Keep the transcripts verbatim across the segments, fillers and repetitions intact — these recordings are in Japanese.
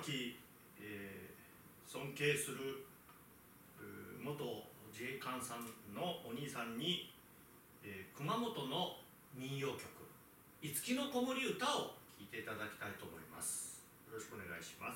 き、えー、尊敬する元自衛官さんのお兄さんに、えー、熊本の民謡曲「五木の子守歌」を聴いていただきたいと思います。よろしくお願いします。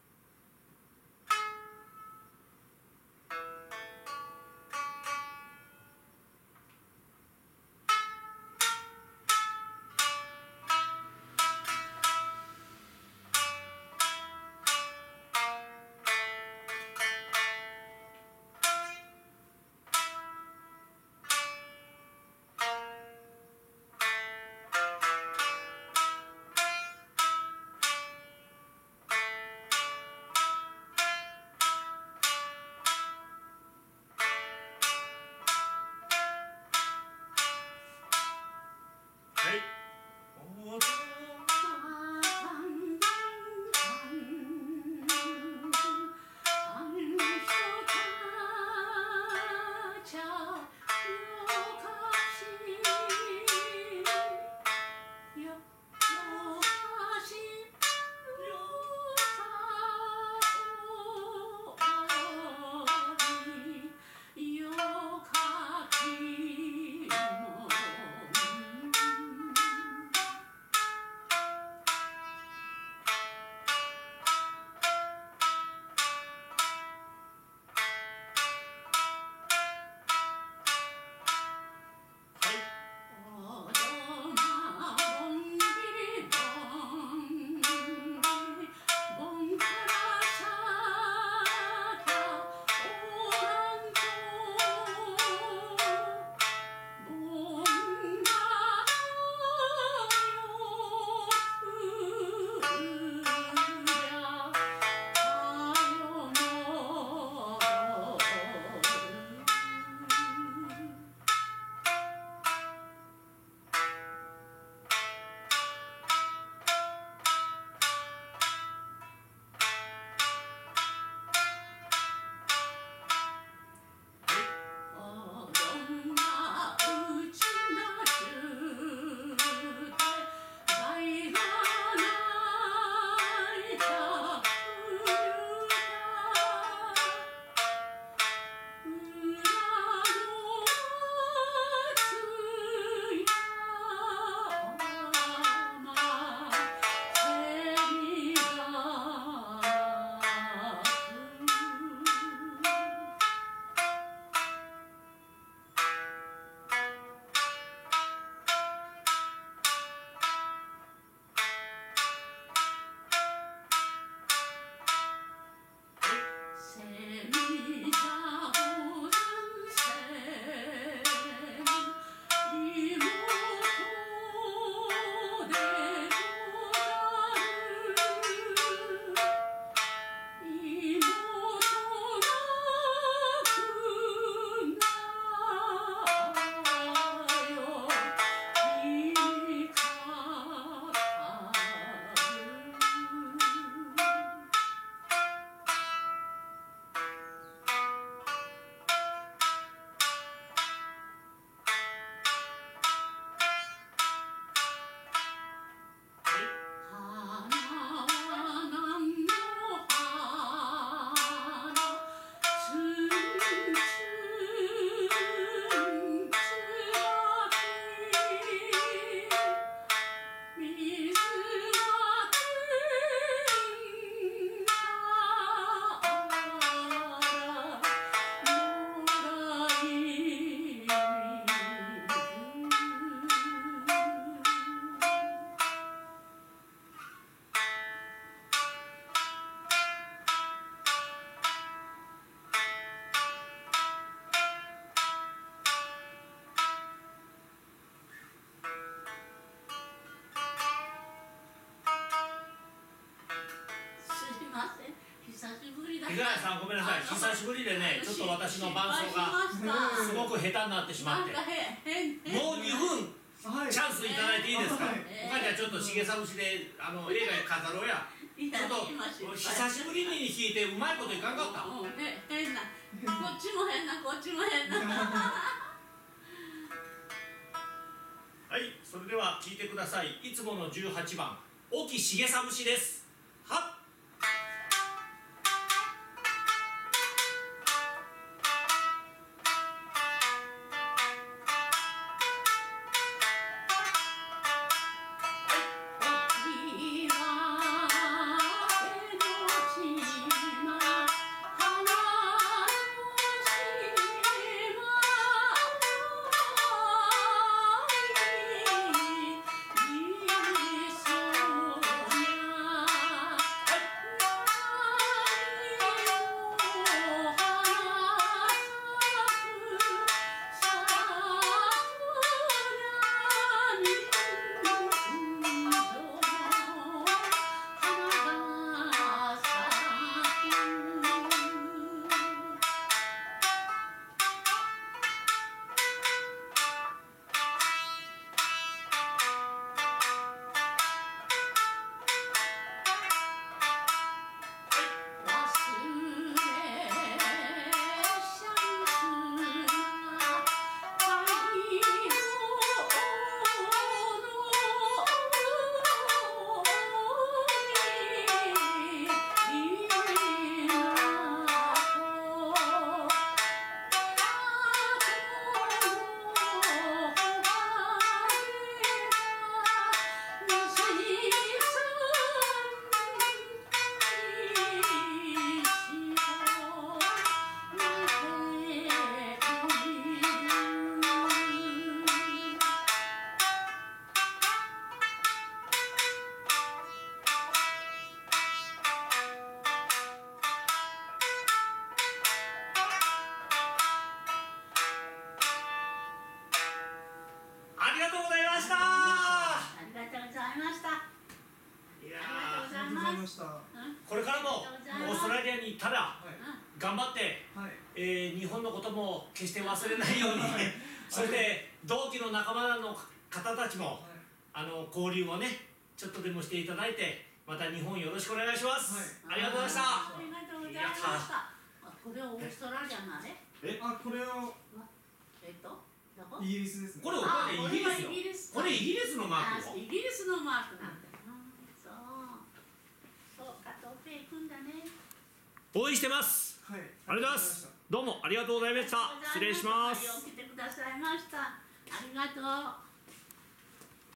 五十嵐さん、ごめんなさい、久しぶりでね、ちょっと私の伴奏がすごく下手になってしまって、もうにふんチャンスいただいていいですか。おかちゃん、ちょっとしげさ節であの映画飾ろうや。ちょっと久しぶりに弾いてうまいこといかんかった。 変な、こっちも変な、こっちも変な。 はい、それでは聴いてください。いつものじゅうはちばん、沖しげさ節です。はっ。 りがとうございました。 ありがとうございました。 いやありがとうございました。 これからもオーストラリアに行ったら頑張って、はいえー、日本のことも決して忘れないようにそれで同期の仲間の方たちも、はい、あの交流をねちょっとでもしていただいて、また日本よろしくお願いします。はい、ありがとうございました。 ありがとうございました。これはオーストラリアなね。 え、あ、これをえっとイギリスですね。 これお金イギリスの。これイギリスのマークよ。 イギリスのマークなんだ。そう。そうか、東京行くんだね。 応援してます。はい。ありがとうございます。どうもありがとうございました。失礼します。 来てくださいました。ありがとう。